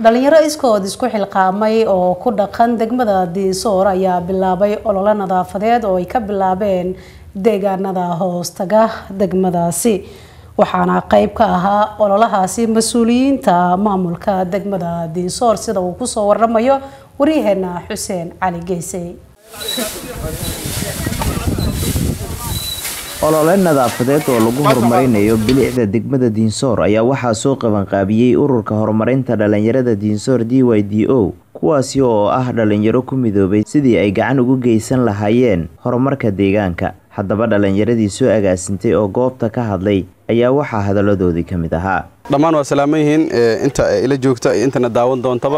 dhalinyaro iskood isku xilqaamay oo ku dhaqan degmada Diisoor ayaa bilaabay olole nadaafadeed oo ay ka bilaabeen deegaanada hoostaga degmadaasi waxaana qayb ka ahaa ololahaasi mas'uuliyiinta maamulka degmada Diisoor sida uu ku soo waramayo wariyaheena Xuseen Cali Geysay olole nadaafadeed oo lagu horumarinayo bilicda degmada Diisoor ayaa waxaa soo qaban qaabiyay ururka horumarinta dhalinyarada Diisoor DYDO kuwaasi oo ah dhalinyaro ku midoobay sidii ay gacan ugu geysan lahaayeen horumarka deegaanka haddaba dhalinyaradii soo agaasintay oo goobta ka hadlay ayaa waxaa hadaladoodii ka mid ahaa dhammaan waa salaamayeen inta ila joogta intana daawan doontaba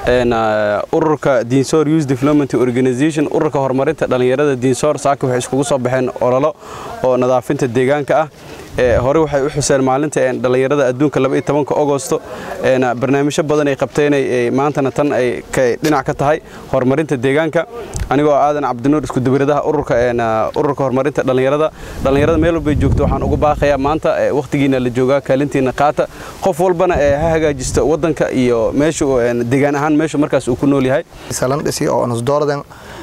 ururka Diisoor Youth Development Organization ururka horumarinta dhalinyarada Diisoor saaka waxay iskugu soo baxeen ololo oo nadaafinta deegaanka ah hore waxay u xuseen maalinta dhalinyarada adduunka 12 Agoosto barnaamijyo badan ay qabteen maantana tan ay dhinac ka tahay horumarinta deegaanka anigoo aadan Cabdinuur isku dibiradaha ururka horumarinta dhalinyarada meel walba joogto waxaan ugu baaqayaa maanta waqtigiina la joogaa kaalintiina qaata qof walbana ha hagaajisto wadanka iyo meesha deegaan ahaan meesha markaas uu ku nool yahay salan dhisi oo nasdoordan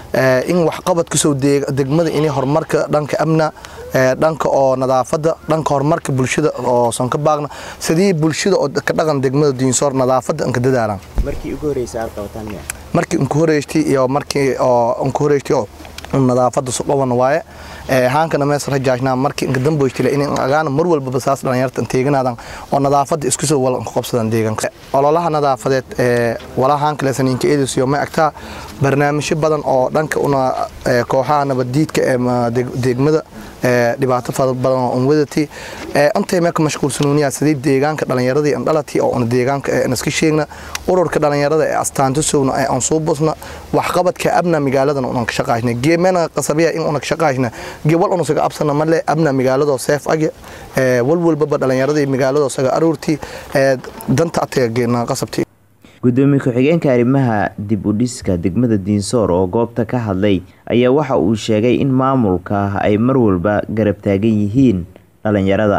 in wax qabad ku soo degmada inay horumarka dhanka amna dhanka oo nadaafada dhanka horumarka bulshada oo son ka baaqna sidii bulshada oo ka dhaqan degmada Diisoor nadaafada in ka dadaalan markii ugu horeysay qabataan markii ugu horeysay iyo markii ugu horeysay nadaafada soo qaban waaye haankana mees rajaajna markii inka damboysay in agaan mar walba basaas dhalinyarta teeganaadan oo nadaafada isku soo wal qabsadaan deegaanka ololaha nadaafadeed wala haanka leesaniinka eedisiyo ma agtaa barnaamijyo badan oo dhanka una kooxaha nabadiidka ee degmada dhibaato fara badan oo wadati intay ma ka mashquulsanooniya sidii deegaanka dhalinyarada ee dhalati oo una deegaanka ee iska sheegna ururka dhalinyarada ee astaanta soona ee aan soo busna wax qabadka abna magaaladan una ka shaqaynaa geemana qasabiya in una ka shaqaynaa gobol una saga absana ma le abna magaalada seef age walwalba dhalinyarada magaalada saga aruurti danta ateegna qasabti gudoomiye ku-xigeenka arrimaha dib u dhiska degmada Diisoor oo goobta ka hadlay ayaa waxa uu sheegay in maamulka ay mar walba garab taagan yihiin dhalinyarada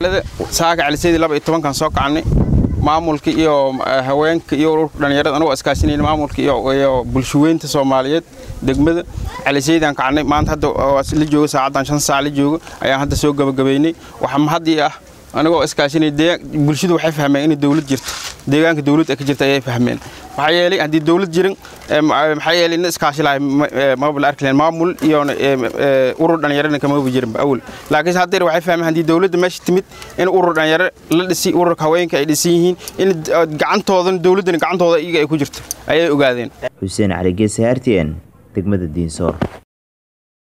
saaga caliseedii 12 kan soo kacnay maamulka iyo haweenka iyo dhalinyarada anagu iskaashinayna maamulka iyo bulshooyinta Soomaaliyeed degmada caliseedii kacnay maanta hadda la joogo saacadan 5 saac la joogo ayaa hadda soo gabagabeynay waxa mahadii ah anagoo iskaashinay bulshadu waxay fahmeen in dawlad jirto deegaanka dawlad ay ka jirto ay fahmeen waxa yeelay hadii dawlad jirin waxa yeelay in iskaashilaay maamul arkleen maamul iyo urur dhalinyarada kama jirin awal laakiin hadda waxay fahmeen hadii dawladda meesha timid in urur dhalinyaro la dhisi ururka haweenka ay dhisi yihiin in gacantoodan dawladdan gacantooda iyaga ay ku jirto ayay ogaadeen Xuseen Cali Geysay RTN degmada Diisoor